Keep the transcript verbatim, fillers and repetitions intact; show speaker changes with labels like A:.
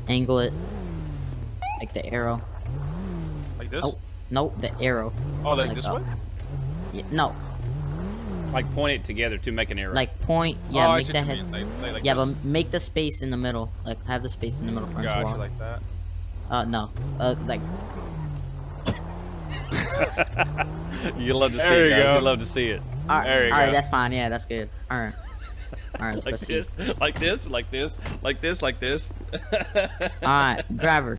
A: Angle it. Like the arrow.
B: Like this?
A: Oh, no, the arrow.
B: Oh, like,
A: like
B: this
A: uh,
B: way?
A: Yeah, no,
C: Like point it together to make an arrow.
A: like point. Yeah,
B: oh, I
A: make
B: see
A: the
B: what you
A: head.
B: mean. Like, like, like
A: yeah,
B: this?
A: but make the space in the middle. Like have the space in the middle for him to
B: Gotcha,
A: walk.
B: like that.
A: Uh, no. Uh, like.
C: You love to see
B: There
C: it,
B: you
C: guys.
B: go.
C: You love to see it.
A: All right,
B: There you
A: all right,
B: go.
A: that's fine. Yeah, that's good. All right. All right, let's
C: Like
A: proceed.
C: this, like this, like this, like this, like this.
A: All right, driver.